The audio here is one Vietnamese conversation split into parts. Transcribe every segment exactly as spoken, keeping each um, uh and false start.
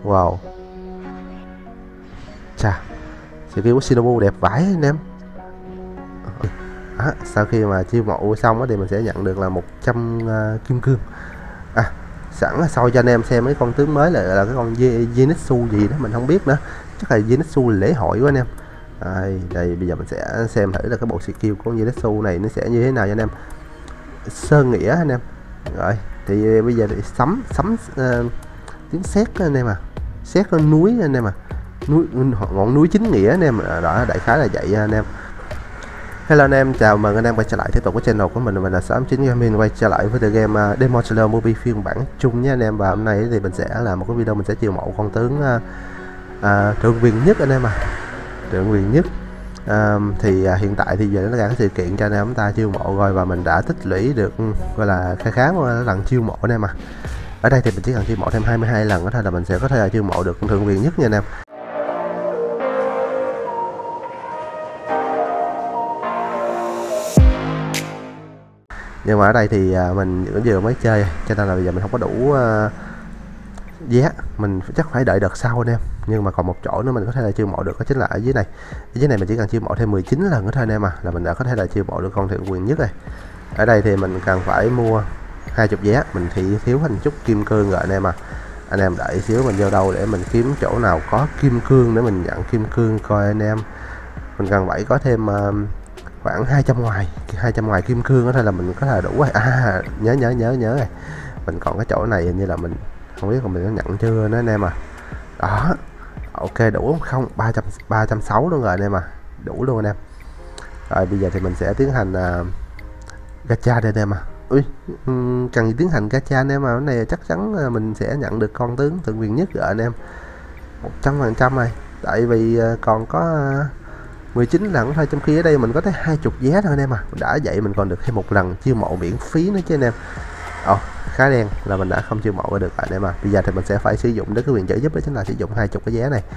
Wow, chà, skill của Shinobu đẹp vãi anh em. À, sau khi mà chiêu mộ xong á thì mình sẽ nhận được là một trăm uh, kim cương. À, sẵn là soi cho anh em xem mấy con tướng mới là, là cái con Zenitsu gì đó mình không biết nữa, chắc là Zenitsu lễ hội của anh em. Đây, đây bây giờ mình sẽ xem thử là cái bộ skill của con Zenitsu này nó sẽ như thế nào nha anh em. Sơn nghĩa anh em. Rồi thì bây giờ thì sấm sấm uh, tiếng sét anh em à, sét lên núi anh em à, núi ngọn núi chính nghĩa anh em. Đó, đại khái là vậy anh em. Hello anh em, chào mừng anh em quay trở lại tiếp tục với channel của mình. Mình là sáu chín Gaming, quay trở lại với the game uh, Demon Slayer Movie phiên bản chung nha anh em. Và hôm nay thì mình sẽ làm một cái video mình sẽ chiêu mộ con tướng uh, uh, Thượng Viền Nhất anh em à, Thượng Viền Nhất. Uh, thì uh, hiện tại thì giờ nó ra cái sự kiện cho anh em chúng ta chiêu mộ rồi, và mình đã tích lũy được gọi là khá khá lần chiêu mộ anh em à. Ở đây thì mình chỉ cần chiêu mộ thêm hai mươi hai lần đó thôi là mình sẽ có thể là chiêu mộ được con Thượng Viền Nhất nha anh em. Nhưng mà ở đây thì mình vẫn vừa mới chơi cho nên là bây giờ mình không có đủ uh, vé, mình chắc phải đợi đợt sau anh em. Nhưng mà còn một chỗ nữa mình có thể là chiêu mộ được, đó chính là ở dưới này. Ở dưới này mình chỉ cần chiêu mộ thêm mười chín lần nữa thôi anh em à, là mình đã có thể là chiêu mộ được con Thượng Viền Nhất này. Ở đây thì mình cần phải mua hai mươi vé, mình thì thiếu hình chút kim cương rồi anh em à. Anh em đợi xíu mình vô đâu để mình kiếm chỗ nào có kim cương để mình nhận kim cương coi anh em. Mình cần phải có thêm uh, khoảng hai trăm ngoài hai trăm ngoài kim cương đó thôi là mình có thể đủ rồi. À, nhớ nhớ nhớ nhớ rồi, mình còn cái chỗ này hình như là mình không biết là mình có nhận chưa nữa anh em à. Đó, ok đủ không, ba trăm ba trăm sáu luôn rồi anh em à, đủ luôn anh em. Rồi bây giờ thì mình sẽ tiến hành uh, gacha đây anh em à. Ui, um, cần gì tiến hành gacha anh em à, cái này chắc chắn uh, mình sẽ nhận được con tướng Thượng Viền Nhất rồi anh em, một trăm phần trăm này. Tại vì uh, còn có uh, mười chín lần thôi, trong khi ở đây mình có tới hai mươi vé thôi anh em à. Đã vậy mình còn được thêm một lần chiêu mộ miễn phí nữa chứ anh em. Ồ, khá đen là mình đã không chiêu mộ được anh em à. Bây giờ thì mình sẽ phải sử dụng đến cái quyền trợ giúp, đó chính là sử dụng hai mươi cái vé này.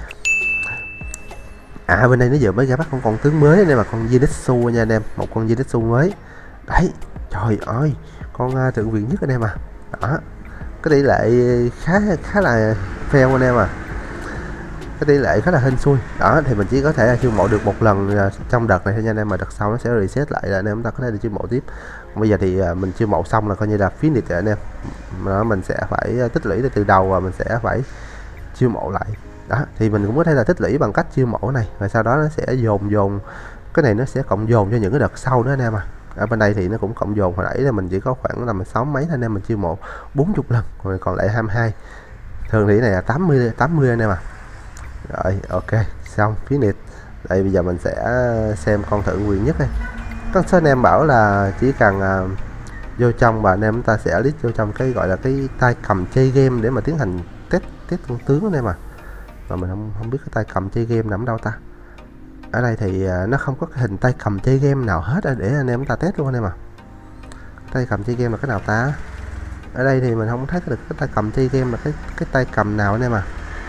À, bên đây nó vừa mới ra bắt con con tướng mới anh em mà, con Zenitsu nha anh em, một con Zenitsu mới. Đấy, trời ơi, con uh, Thượng Viền Nhất anh em à. Đó, cái tỷ lệ khá khá là fail anh em à, cái tỷ lệ khá là hên xui. Đó thì mình chỉ có thể chiêu mộ được một lần trong đợt này thôi nha anh em, mà đợt sau nó sẽ reset lại là anh em ta có thể đi chiêu mộ tiếp. Bây giờ thì mình chiêu mộ xong là coi như là finish rồi anh em. Đó, mình sẽ phải tích lũy từ đầu và mình sẽ phải chiêu mộ lại. Đó thì mình cũng có thể là tích lũy bằng cách chiêu mộ này, rồi sau đó nó sẽ dồn dồn cái này, nó sẽ cộng dồn cho những cái đợt sau nữa anh em à. Ở bên đây thì nó cũng cộng dồn, hồi nãy là mình chỉ có khoảng là sáu mấy anh em, mình chiêu mộ bốn mươi lần rồi còn lại hai mươi hai. Thường thì này là tám mươi tám mươi anh em à. Rồi ok, xong finish. Đây bây giờ mình sẽ xem con Thượng Viền Nhất này. Các số anh em bảo là chỉ cần uh, vô trong và anh em ta sẽ list vô trong cái gọi là cái tay cầm chơi game để mà tiến hành test test con tướng anh em à. Mà mình không không biết cái tay cầm chơi game nằm đâu ta. Ở đây thì uh, nó không có cái hình tay cầm chơi game nào hết để anh em ta test luôn anh em à. Tay cầm chơi game là cái nào ta? Ở đây thì mình không thấy được cái tay cầm chơi game là cái cái tay cầm nào anh em à.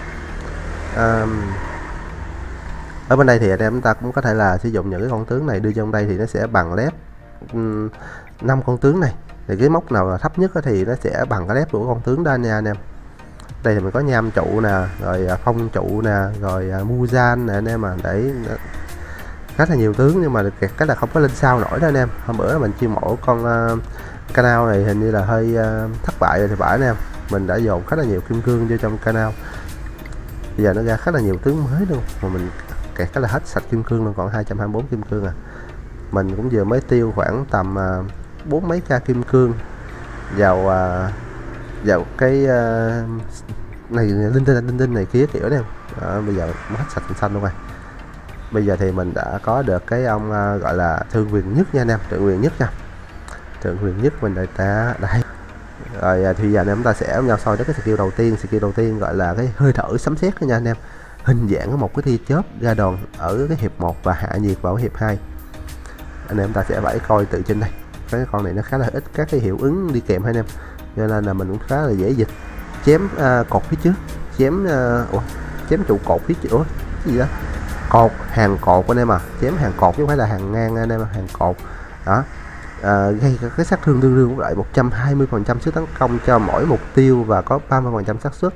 Uh, ở bên đây thì anh em chúng ta cũng có thể là sử dụng những cái con tướng này đưa trong đây thì nó sẽ bằng lép um, năm con tướng này, thì cái mốc nào là thấp nhất thì nó sẽ bằng cái lép của con tướng đó nha anh em. Đây thì mình có nham trụ nè, rồi phong trụ nè, rồi uh, Muzan nè anh em mà, để khá là nhiều tướng, nhưng mà kẹt cái là không có lên sao nổi đó anh em. Hôm bữa mình chiêu mộ con uh, canal này hình như là hơi uh, thất bại rồi thì phải anh em, mình đã dồn khá là nhiều kim cương vô trong canal. Bây giờ nó ra khá là nhiều tướng mới luôn, mà mình kẹt cái là hết sạch kim cương luôn, còn hai trăm hai mươi tư kim cương à. Mình cũng vừa mới tiêu khoảng tầm bốn uh, mấy k kim cương vào uh, vào cái uh, này linh tinh linh tinh này kia kiểu này. Uh, bây giờ mất hết sạch xanh luôn rồi. Bây giờ thì mình đã có được cái ông uh, gọi là Thượng Viền Nhất nha anh em, Thượng Viền Nhất nha, Thượng Viền Nhất mình đại ta đây. Rồi thì giờ anh em ta sẽ nhau soi tới cái skill đầu tiên. Skill đầu tiên gọi là cái hơi thở sấm sét nha anh em, hình dạng có một cái tia chớp ra đòn ở cái hiệp một và hạ nhiệt vào hiệp hai. Anh em ta sẽ phải coi từ trên đây, cái con này nó khá là ít các cái hiệu ứng đi kèm hai anh em, cho nên là mình cũng khá là dễ dịch. Chém uh, cột phía trước, chém uh, ủa, chém trụ cột phía trước, ủa, cái gì đó, cột hàng cột anh em à, chém hàng cột chứ không phải là hàng ngang anh em, hàng cột đó. À, gây cái sát thương tương đương với lại một trăm hai mươi phần trăm sức tấn công cho mỗi mục tiêu và có ba mươi phần trăm xác suất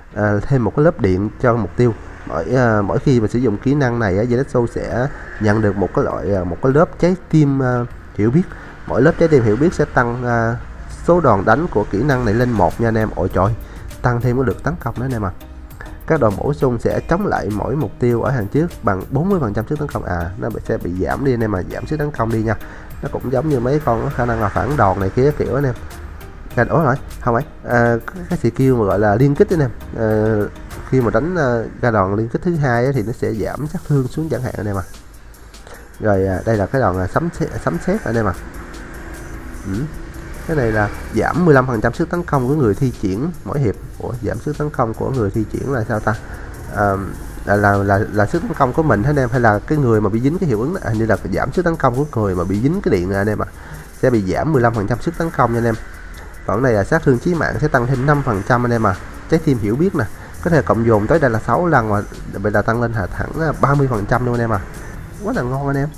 à, thêm một cái lớp điện cho mục tiêu. Mỗi à, mỗi khi mà sử dụng kỹ năng này, Zenitsu sẽ nhận được một cái loại một cái lớp trái tim à, hiểu biết. Mỗi lớp trái tim hiểu biết sẽ tăng à, số đòn đánh của kỹ năng này lên một nha anh em. Ôi trời, tăng thêm cái lượt tấn công nữa anh em à. Các đòn bổ sung sẽ chống lại mỗi mục tiêu ở hàng trước bằng bốn mươi phần trăm sức tấn công. À, nó sẽ bị giảm đi anh em, mà giảm sức tấn công đi nha. Nó cũng giống như mấy con có khả năng là phản đòn này kia kiểu anh em. Cái đó rồi không ấy à, cái skill mà gọi là liên kích anh em. À, khi mà đánh uh, ra đòn liên kích thứ hai ấy, thì nó sẽ giảm sát thương xuống chẳng hạn anh em à. Rồi à, đây là cái đòn là sấm sét, sấm sét anh em à. Ừ. Cái này là giảm mười lăm phần trăm sức tấn công của người thi triển mỗi hiệp. Ủa, giảm sức tấn công của người thi triển là sao ta? À, là, là là là sức tấn công của mình anh em, hay là cái người mà bị dính cái hiệu ứng à, như là giảm sức tấn công của người mà bị dính cái điện này anh em ạ. À. Sẽ bị giảm mười lăm phần trăm sức tấn công nha anh em. Còn này là sát thương chí mạng sẽ tăng thêm năm phần trăm anh em à. Trái tim hiểu biết nè, có thể cộng dồn tới đây là sáu lần, mà vậy là tăng lên là thẳng ba mươi phần trăm luôn anh em à. Quá là ngon anh em.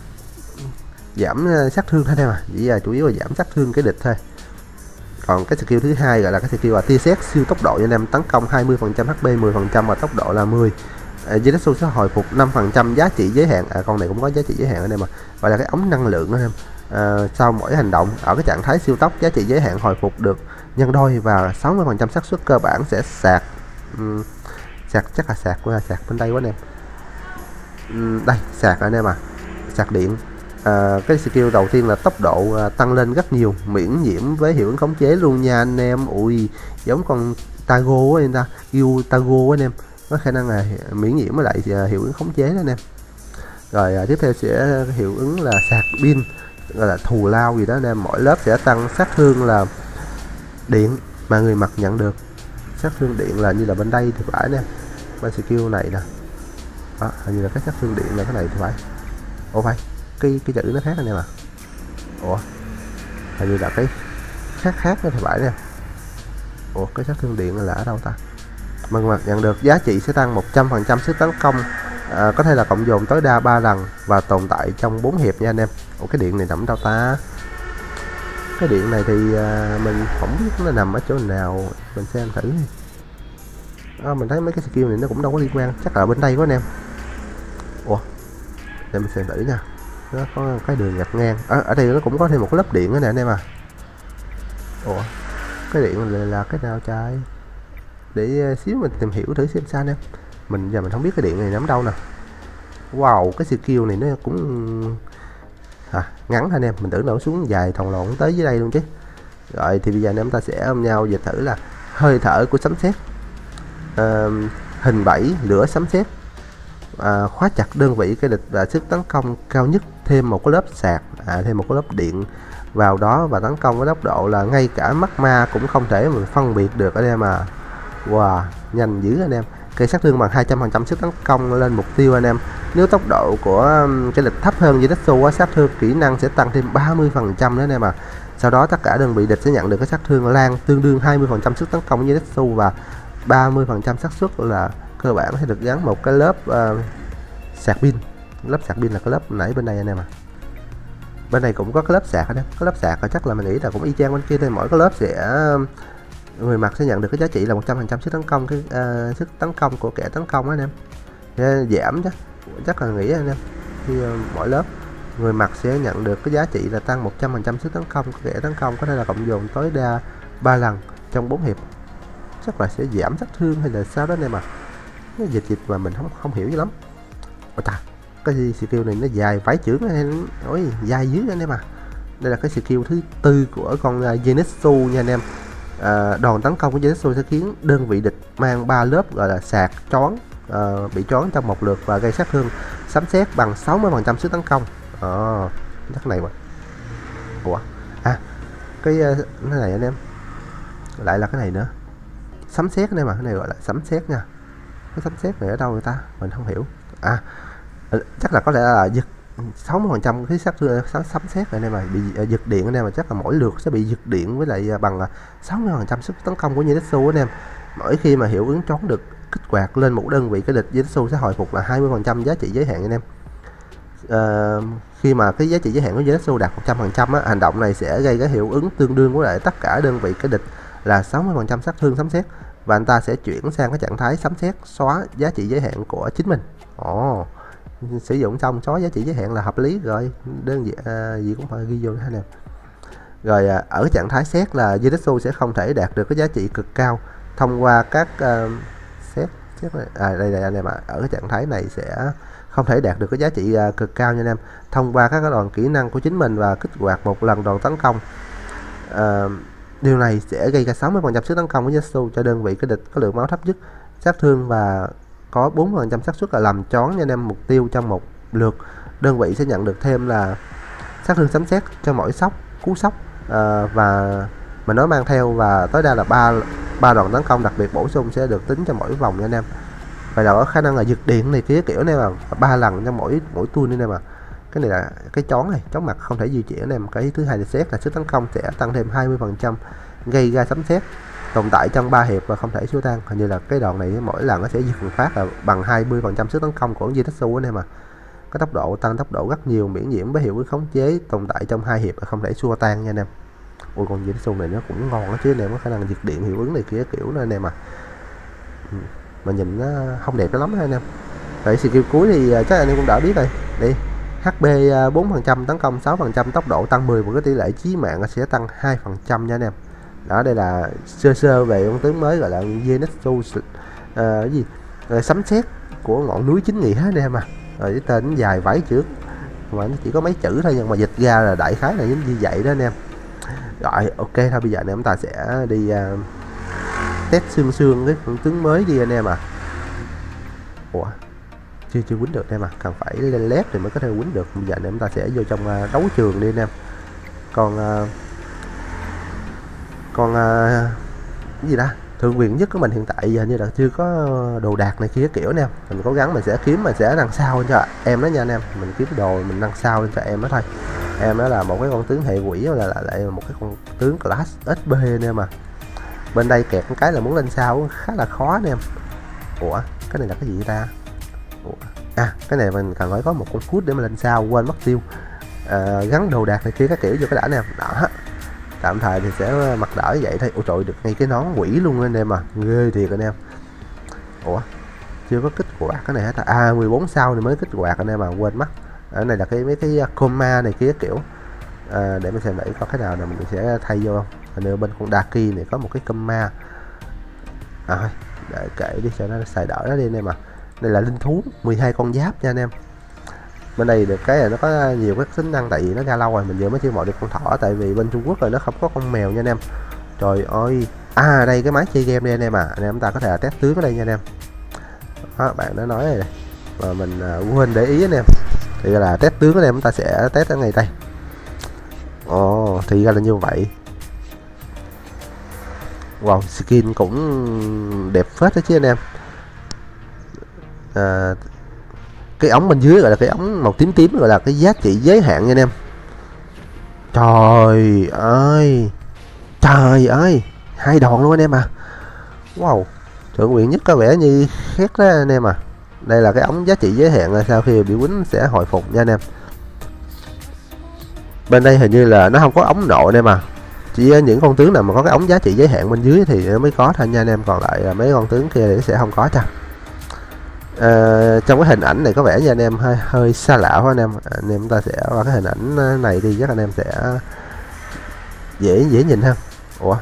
Giảm sát thương anh em à, chỉ là chủ yếu là giảm sát thương cái địch thôi. Còn cái skill thứ hai gọi là cái skill là tia sét siêu tốc độ cho anh em, tấn công hai mươi phần trăm hát pê, mười phần trăm và tốc độ là mười. Zenitsu sẽ hồi phục năm phần trăm giá trị giới hạn. À, con này cũng có giá trị giới hạn anh em à. Gọi là cái ống năng lượng anh em. À, sau mỗi hành động ở cái trạng thái siêu tốc, giá trị giới hạn hồi phục được nhân đôi và sáu mươi phần trăm xác suất cơ bản sẽ sạc. Uhm, sạc chắc là sạc qua sạc bên đây quá anh em. Uhm, đây sạc anh em à, sạc điện. À, cái skill đầu tiên là tốc độ à, tăng lên rất nhiều, miễn nhiễm với hiệu ứng khống chế luôn nha anh em. Ui, giống con Tago anh ta, yêu Tago anh em, có khả năng là miễn nhiễm với lại à, hiệu ứng khống chế đó anh em. Rồi à, tiếp theo sẽ hiệu ứng là sạc pin, gọi là thù lao gì đó anh em. Mỗi lớp sẽ tăng sát thương là điện mà người mặc nhận được. Sát thương điện là như là bên đây thì phải anh em. Bên skill này nè, đó, hình như là cái sát thương điện là cái này thì phải. Ồ phải, cái cái chữ nó khác anh em à. Ủa, hình như là cái khác khác nó thì phải nè. Ủa, cái sát thương điện là ở đâu ta? Mà người mặc nhận được giá trị sẽ tăng một trăm phần trăm sức tấn công. À, có thể là cộng dồn tối đa ba lần và tồn tại trong bốn hiệp nha anh em. Ủa, cái điện này nằm đâu ta? Cái điện này thì à, mình không biết nó nằm ở chỗ nào, mình xem thử đi. À, mình thấy mấy cái skill này nó cũng đâu có liên quan, chắc là bên đây quá anh em. Ủa, để mình xem thử nha. Nó có cái đường gạch ngang ở, ở đây nó cũng có thêm một cái lớp điện nữa nè anh em à. Ủa, cái điện này là cái nào trai? Để xíu mình tìm hiểu thử xem sao anh em. Mình giờ mình không biết cái điện này nằm đâu nè. Wow, cái skill này nó cũng à, ngắn anh em, mình tưởng nó xuống dài thòng lộn tới dưới đây luôn chứ. Rồi thì bây giờ anh em ta sẽ ôm nhau dịch thử là hơi thở của sấm sét, à, hình bảy lửa sấm sét, à, khóa chặt đơn vị cái địch và sức tấn công cao nhất, thêm một cái lớp sạc, à, thêm một cái lớp điện vào đó và tấn công với tốc độ là ngay cả mắt ma cũng không thể mình phân biệt được anh em à. Wow, nhanh dữ anh em. Cây sát thương bằng hai trăm phần trăm sức tấn công lên mục tiêu anh em. Nếu tốc độ của cái địch thấp hơn Zenitsu, sát thương kỹ năng sẽ tăng thêm ba mươi phần trăm nữa anh em à. Sau đó tất cả đơn vị địch sẽ nhận được cái sát thương lan tương đương hai mươi phần trăm sức tấn công với Zenitsu và ba mươi phần trăm xác suất là cơ bản sẽ được gắn một cái lớp uh, sạc pin. Lớp sạc pin là cái lớp nãy bên đây anh em à. Bên này cũng có cái lớp sạc anh em. Cái lớp sạc chắc là mình nghĩ là cũng y chang bên kia thôi, mỗi cái lớp sẽ người mặc sẽ nhận được cái giá trị là một trăm phần trăm sức tấn công, cái uh, sức tấn công của kẻ tấn công anh em. Nên giảm chắc chắc là nghĩ anh em. Thì uh, mỗi lớp người mặc sẽ nhận được cái giá trị là tăng một trăm phần trăm sức tấn công của kẻ tấn công, có thể là cộng dồn tối đa ba lần trong bốn hiệp. Chắc là sẽ giảm sát thương hay là sao đó anh em à. Cái dịch dịch mà mình không không hiểu gì lắm. Ôi ta, cái gì skill này nó dài vái chưởng hay ôi dài dữ anh em à. Đây là cái skill thứ tư của con uh, Zenitsu nha anh em. À, đòn tấn công của Zenitsu sẽ khiến đơn vị địch mang ba lớp gọi là sạc chón, uh, bị chón trong một lượt và gây sát thương sấm sét bằng sáu mươi phần trăm sức tấn công. Ờ, chắc này mà. Ủa, à, cái uh, cái này anh em, lại là cái này nữa, sấm sét anh em mà, cái này gọi là sấm sét nha. Cái sấm sét này ở đâu người ta mình không hiểu. À, chắc là có lẽ là giật sáu mươi phần trăm cái sát thương sấm sét này mà bị giật điện anh em, mà chắc là mỗi lượt sẽ bị giật điện với lại bằng sáu mươi phần trăm sức tấn công của Zenitsu anh em. Mỗi khi mà hiệu ứng trón được kích hoạt lên một đơn vị cái địch, Zenitsu sẽ hồi phục là hai mươi phần trăm giá trị giới hạn anh em. À, khi mà cái giá trị giới hạn của Zenitsu đạt một trăm phần trăm á, hành động này sẽ gây cái hiệu ứng tương đương với lại tất cả đơn vị cái địch là sáu mươi phần trăm sát thương sấm sét và anh ta sẽ chuyển sang cái trạng thái sấm sét xóa giá trị giới hạn của chính mình. Ồ, sử dụng xong xóa giá trị giới hạn là hợp lý rồi, đơn giản à, gì cũng phải ghi vô ha nè. Rồi à, ở trạng thái xét là Zenitsu sẽ không thể đạt được cái giá trị cực cao thông qua các uh, xét xét này. À đây đây anh em ạ, à, ở cái trạng thái này sẽ không thể đạt được cái giá trị uh, cực cao nha anh em, thông qua các cái đòn kỹ năng của chính mình và kích hoạt một lần đòn tấn công. Uh, điều này sẽ gây ra sáu mươi phần trăm sức tấn công của Zenitsu cho đơn vị cái địch có lượng máu thấp nhất, sát thương và có bốn mươi phần trăm xác suất là làm choáng nha anh em mục tiêu trong một lượt. Đơn vị sẽ nhận được thêm là sát thương sấm sét cho mỗi sốc cú sốc à, và mình nói mang theo, và tối đa là ba ba đòn tấn công đặc biệt bổ sung sẽ được tính cho mỗi vòng nha anh em. Và có khả năng là giật điện này kia kiểu này mà ba lần cho mỗi mỗi tuôn nên mà cái này là cái chón này chóng mặt không thể di chuyển anh em. Cái thứ hai là xét là sức tấn công sẽ tăng thêm hai mươi phần trăm, gây ra sấm sét tồn tại trong ba hiệp và không thể xua tan. Hình như là cái đòn này mỗi lần nó sẽ giật một phát là bằng hai mươi phần trăm sức tấn công của Zenitsu anh em à. Cái tốc độ tăng tốc độ rất nhiều, miễn nhiễm với hiệu ứng khống chế tồn tại trong hai hiệp và không thể xua tan nha anh em. Ôi con Zenitsu này nó cũng ngon đó chứ anh em, có khả năng giật điện hiệu ứng này kia kiểu nữa anh em à. Ừ. Mà nhìn nó không đẹp lắm ha anh em. Vậy skill cuối thì chắc anh em cũng đã biết rồi. Đi hát pê bốn phần trăm, tấn công sáu phần trăm, tốc độ tăng mười và cái tỷ lệ chí mạng sẽ tăng hai phần trăm nha anh em. Đó, đây là sơ sơ về con tướng mới gọi là Zenitsu uh, cái gì uh, sấm sét của ngọn núi chính nghĩa anh em à. Rồi cái tên dài vải trước mà nó chỉ có mấy chữ thôi, nhưng mà dịch ra là đại khái là như vậy đó anh em. Rồi ok thôi, bây giờ anh em chúng ta sẽ đi uh, test xương xương cái con tướng mới đi anh em à. Ủa chưa chưa quýnh được anh em à, cần phải lên lép thì mới có thể quýnh được. Bây giờ anh em chúng ta sẽ vô trong uh, đấu trường đi anh em. Còn uh, còn uh, cái gì đó thượng quyền nhất của mình hiện tại giờ như là chưa có đồ đạc này kia kiểu nè, mình cố gắng mình sẽ kiếm, mình sẽ nâng sao cho em đó nha anh em. Mình kiếm đồ mình nâng sao lên cho em đó thôi. Em đó là một cái con tướng hệ quỷ, là lại, lại một cái con tướng class ét pê anh em mà. Bên đây kẹt một cái là muốn lên sao khá là khó anh em. Ủa cái này là cái gì ta? Ủa? À cái này mình cần phải có một con phút để mà lên sao, quên mất tiêu. À, gắn đồ đạc này kia các kiểu vô cái đã nè. Đó, tạm thời thì sẽ mặc đỡ vậy thôi. Ôi trời, được ngay cái nón quỷ luôn anh em à, ghê thiệt anh em. Ủa chưa có kích hoạt cái này hết à? À mười bốn sao thì mới kích hoạt anh em mà, quên mất. Ở này là cái mấy cái coma này kia kiểu à, để mình xem để có cái nào là mình sẽ thay vô không. Hình như bên con Daki này có một cái coma à, thôi để kệ đi cho nó xài đỡ nó đi anh em à. Đây là linh thú mười hai con giáp nha anh em. Bên đây được cái là nó có nhiều các tính năng, tại vì nó ra lâu rồi mình vừa mới chiêu mộ được con thỏ, tại vì bên Trung Quốc rồi nó không có con mèo nha anh em. Trời ơi, à đây cái máy chơi game đây anh em à, anh em chúng ta có thể là test tướng ở đây nha anh em. Đó, bạn đã nói này mà mình uh, quên để ý anh em, thì là test tướng anh em chúng ta sẽ test ở ngày đây. Ồ thì ra là như vậy. Wow, skin cũng đẹp phết đó chứ anh em. À, cái ống bên dưới gọi là cái ống màu tím tím gọi là cái giá trị giới hạn nha anh em. Trời ơi, trời ơi, hai đòn luôn anh em à. Wow, thượng quyền nhất có vẻ như khác đó anh em à. Đây là cái ống giá trị giới hạn là sau khi bị quýnh sẽ hồi phục nha anh em. Bên đây hình như là nó không có ống nộ anh em à, chỉ những con tướng nào mà có cái ống giá trị giới hạn bên dưới thì nó mới có thôi nha anh em, còn lại là mấy con tướng kia thì sẽ không có cho. À, trong cái hình ảnh này có vẻ như anh em hơi hơi xa lạ quá anh em. Anh em chúng ta sẽ qua cái hình ảnh này đi, chắc anh em sẽ dễ dễ nhìn hơn. Ủa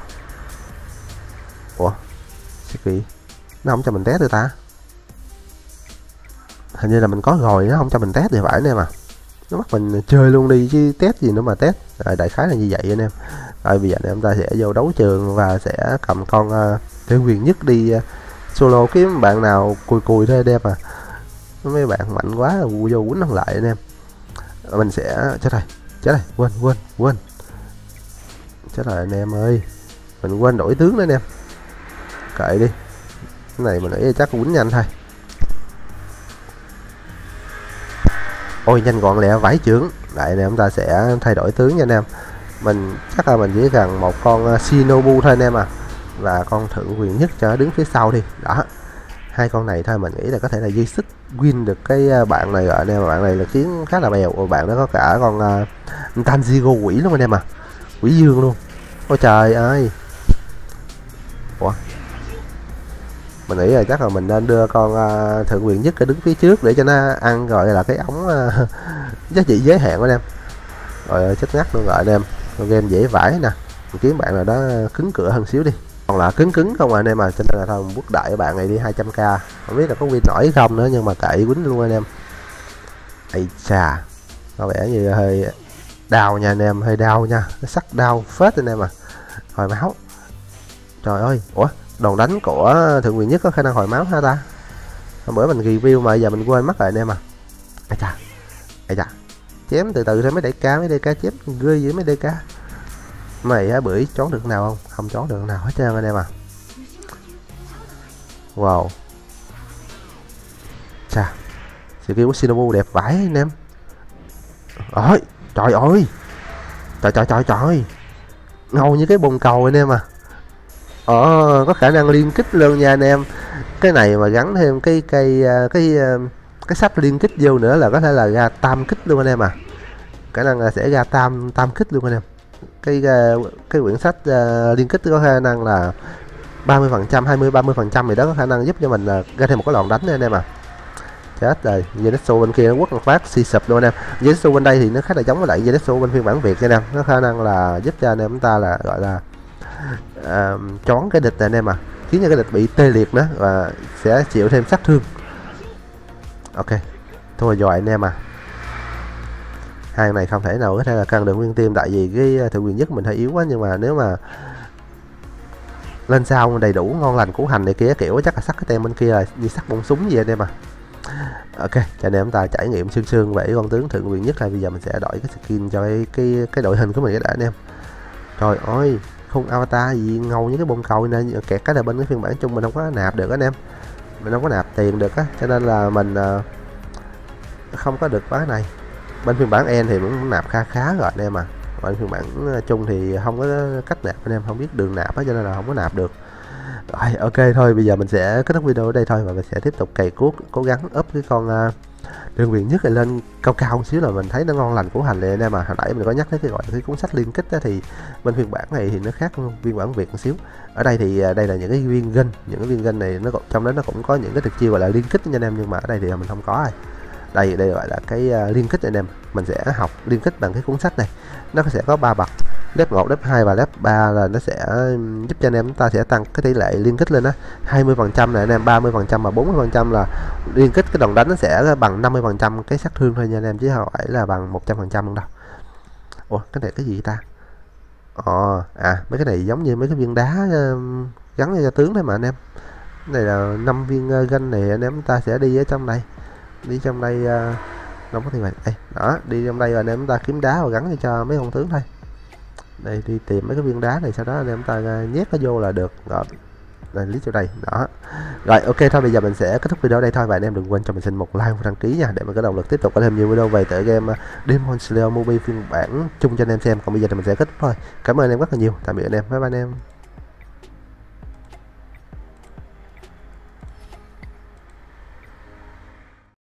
ủa kỳ nó không cho mình test được ta, hình như là mình có rồi nó không cho mình test thì phải anh em à. Nó bắt mình chơi luôn đi chứ test gì nữa mà test. Rồi đại khái là như vậy anh em. Rồi bây giờ anh em ta sẽ vô đấu trường và sẽ cầm con uh, thượng quyền nhất đi uh, solo kiếm bạn nào cùi cùi thôi đẹp à. Mấy bạn mạnh quá là vô quýnh không lại anh em. Mình sẽ chết rồi, chết rồi, quên quên quên chết rồi anh em ơi, mình quên đổi tướng nữa anh em. Kệ đi, cái này mình nghĩ chắc quýnh nhanh thôi. Ôi nhanh gọn lẹ vải trưởng. Đây này chúng ta sẽ thay đổi tướng nha anh em. Mình chắc là mình chỉ cần một con Shinobu thôi anh em à, và con thượng quyền nhất cho đứng phía sau đi. Đó, hai con này thôi mình nghĩ là có thể là dây xích win được cái bạn này rồi anh em. Bạn này là chiến khá là bèo. Ồ, bạn nó có cả con uh, Tanjiro quỷ luôn anh em à, quỷ dương luôn. Ôi trời ơi. Ủa Mình nghĩ là chắc là mình nên đưa con uh, thượng quyền nhất cái đứng phía trước để cho nó ăn gọi là cái ống uh, giá trị giới hạn của anh em. Rồi chết ngắt luôn rồi anh em. Con game dễ vãi nè, mình kiếm bạn nào đó cứng cửa hơn xíu đi, còn là cứng cứng không à anh em, à cho nên là thôi quốc đại bạn này đi hai trăm k, không biết là có win nổi không nữa, nhưng mà kệ quýnh luôn anh em. Ây chà, có vẻ như hơi đau nha anh em, hơi đau nha, nó sắc đau phết anh em à. Hồi máu, trời ơi, ủa đòn đánh của thượng quyền nhất có khả năng hồi máu ha ta? Hôm bữa mình review mà giờ mình quên mất rồi anh em à. Ây chà, ây chà, chém từ từ thôi mấy đại ca, mấy đại ca chém ghê với mấy đại ca. Mày á bưởi trốn được nào không? Không trốn được nào hết trơn anh em à. Wow. Chà, skill của Shinobu đẹp vãi anh em. Ôi, trời ơi. Trời trời trời trời. Ngầu như cái bồn cầu anh em à. Ờ, có khả năng liên kích luôn nha anh em. Cái này mà gắn thêm cái cây cái cái sắp liên kích vô nữa là có thể là ra tam kích luôn anh em à. Khả năng là sẽ ra tam tam kích luôn anh em. Cái cái quyển sách uh, liên kích có khả năng là ba mươi phần trăm, hai mươi ba mươi phần trăm gì đó, có khả năng giúp cho mình uh, ra thêm một cái đòn đánh nữa anh em à. Chết rồi, Zenitsu bên kia nó quất một phát si sụp luôn anh em. Zenitsu bên đây thì nó khá là giống với lại Zenitsu bên phiên bản Việt nha anh em, nó khả năng là giúp cho anh em chúng ta là gọi là uh, choáng cái địch này anh em à, khiến cho cái địch bị tê liệt nữa và sẽ chịu thêm sát thương. Ok, thôi rồi anh em à. Hai này không thể nào có thể là cân được nguyên tim, tại vì cái thượng quyền nhất mình hơi yếu quá, nhưng mà nếu mà lên sau đầy đủ ngon lành củ hành này kia kiểu chắc là sắt cái tem bên kia là như sắt bông súng gì anh em à. Ok, cho anh em ta trải nghiệm sương sương về con tướng thượng quyền nhất này. Bây giờ mình sẽ đổi cái skin cho cái cái, cái đội hình của mình đã anh em. Trời ơi, không avatar gì ngầu như cái bông cầu này, kẹt cái là bên cái phiên bản chung mình không có nạp được anh em, mình không có nạp tiền được á, cho nên là mình uh, không có được cái này. Bên phiên bản N thì cũng nạp khá khá rồi anh em à. Bên phiên bản chung thì không có cách nạp anh em, không biết đường nạp á, cho nên là không có nạp được. Rồi ok thôi, bây giờ mình sẽ kết thúc video ở đây thôi, và mình sẽ tiếp tục cày cuốc cố gắng up cái con uh, đường quyền nhất này lên cao cao một xíu là mình thấy nó ngon lành của hành này anh em à. Hồi nãy mình có nhắc tới cái gọi cái cuốn sách liên kích đó, thì bên phiên bản này thì nó khác phiên bản Việt một xíu. Ở đây thì uh, đây là những cái viên gân, những cái viên gân này nó còn, trong đó nó cũng có những cái thực chiêu gọi là liên kích nha anh em, nhưng mà ở đây thì mình không có rồi. Đây đây gọi là cái uh, liên kích anh em, mình sẽ học liên kích bằng cái cuốn sách này, nó sẽ có ba bậc, level một, level hai và level ba là nó sẽ giúp cho anh em chúng ta sẽ tăng cái tỷ lệ liên kích lên đó hai mươi phần trăm này anh em, ba mươi phần trăm và bốn mươi phần trăm là liên kích cái đòn đánh nó sẽ bằng năm mươi phần trăm cái sát thương thôi nha anh em, chứ không phải là bằng một trăm phần trăm luôn đâu. Ủa cái này cái gì ta? Ồ à, mấy cái này giống như mấy cái viên đá uh, gắn cho tướng thôi mà anh em. Cái này là năm viên uh, gân này anh em chúng ta sẽ đi ở trong đây, đi trong đây uh, không có thì vậy đây đó, đi trong đây rồi anh em chúng ta kiếm đá và gắn cho mấy con tướng thôi. Đây đi tìm mấy cái viên đá này, sau đó anh em ta nhét nó vô là được rồi. Đây list cho đây đó. Rồi ok thôi, bây giờ mình sẽ kết thúc video ở đây thôi, và anh em đừng quên cho mình xin một like và đăng ký nha, để mình có động lực tiếp tục có thêm nhiều video về tựa game Demon Slayer Mobile phiên bản chung cho anh em xem. Còn bây giờ thì mình sẽ kết thúc thôi. Cảm ơn anh em rất là nhiều, tạm biệt anh em, bye bye anh em.